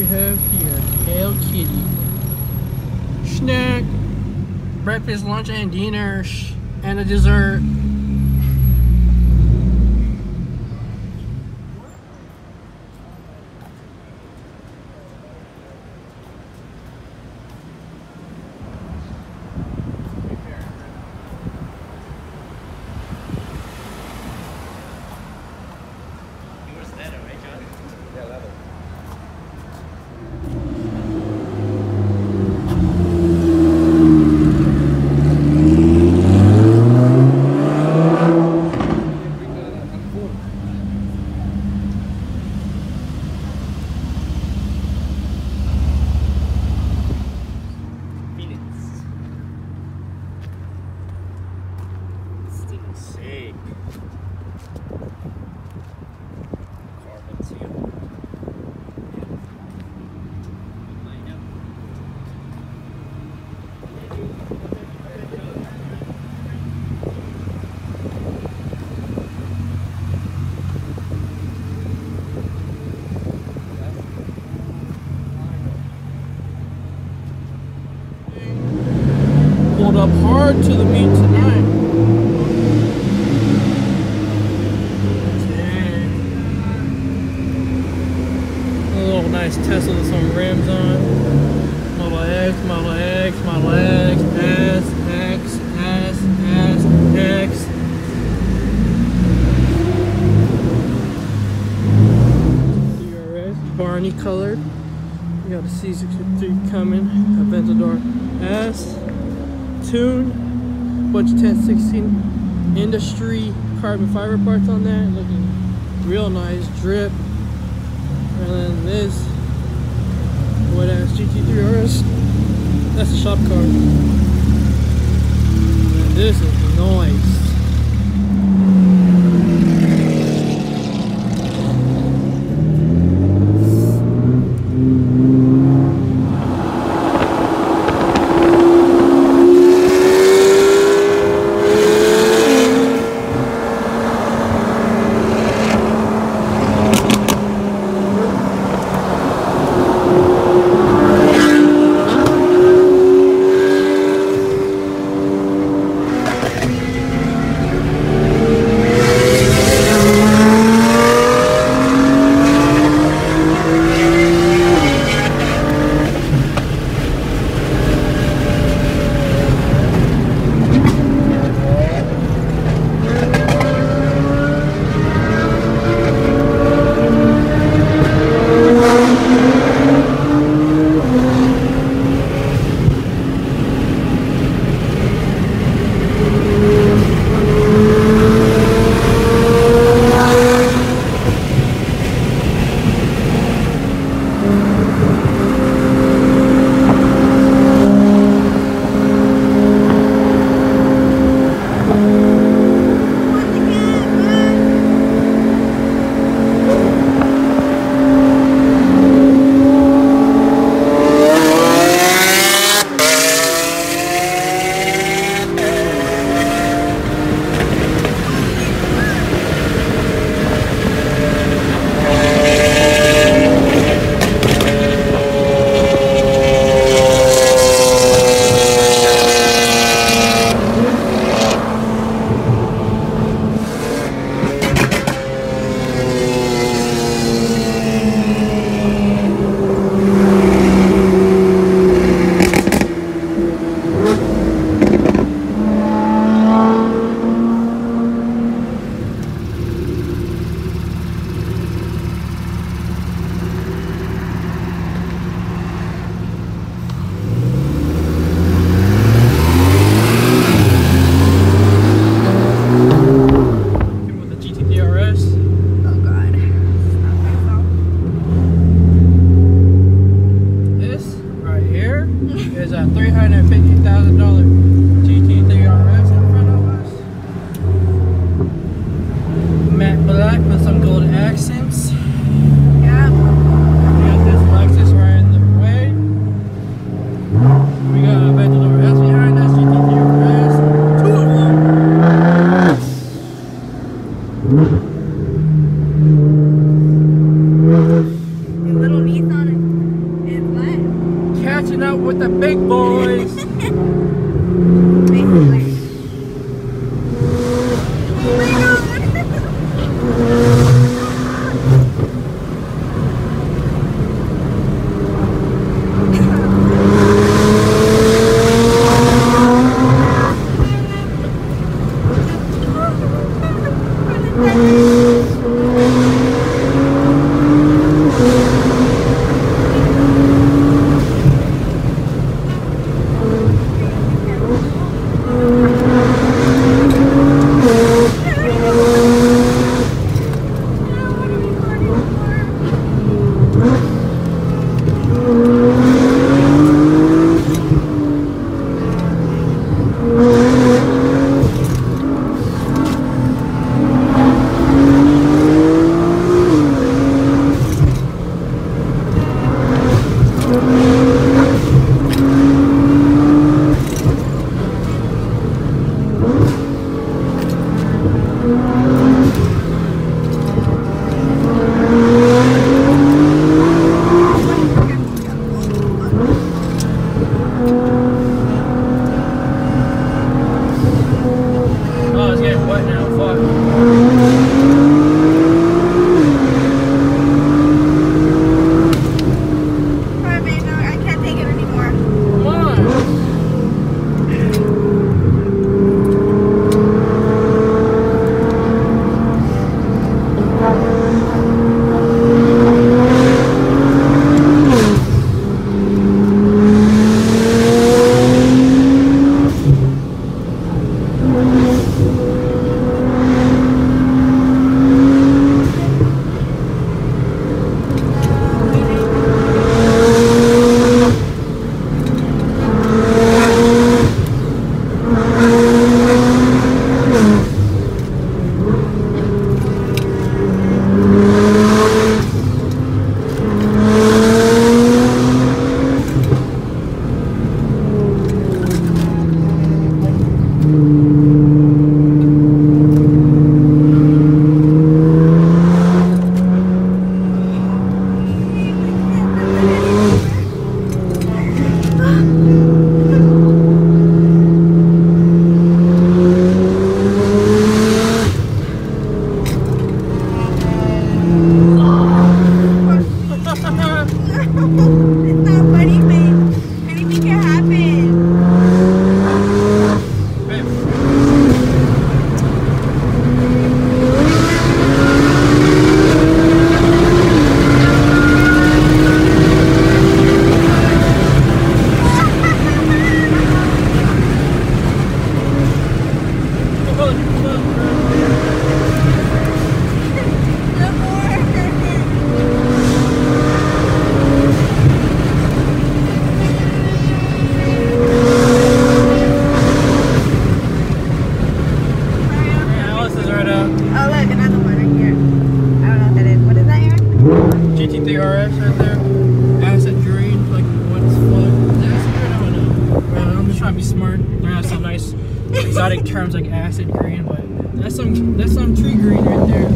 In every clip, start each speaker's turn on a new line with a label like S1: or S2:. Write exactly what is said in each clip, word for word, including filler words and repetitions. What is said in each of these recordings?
S1: have here? Hello Kitty. Snack, breakfast, lunch, and dinner, and a dessert. Pulled up hard to the meet tonight. Dang. A little nice Tesla with some rims on. Model X, Model X, Model X, S, X, S, S, X. G T three R S, Barney colored. You got a C sixty-three coming, Aventador S. Tune, bunch of ten sixteen industry carbon fiber parts on that, looking real nice, drip. And then this what ass G T three R S, that's a shop car. And this is nice. catching up with the big boys. G T three R S right there. Acid green, like what's fuck? Acid green, I don't know. Well, I'm just trying to be smart. There are some nice exotic terms like acid green, but that's some that's some tree green right there.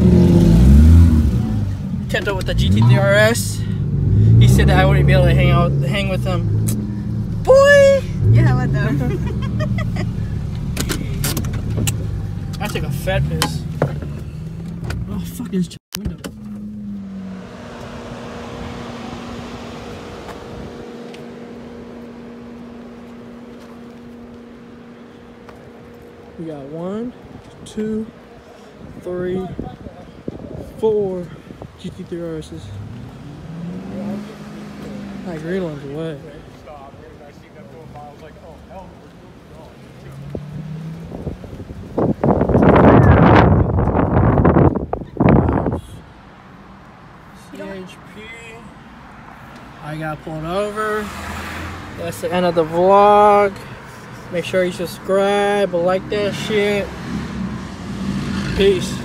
S1: Kept up with the G T three R S. He said that I wouldn't be able to hang out, hang with him. Boy!
S2: Yeah, what the?
S1: I took a fat piss. Oh fuck this window. We got one, two, three, four G T three R S's. That green one's away. C H P. I got pulled over. That's the end of the vlog. Make sure you subscribe, like that shit. Peace.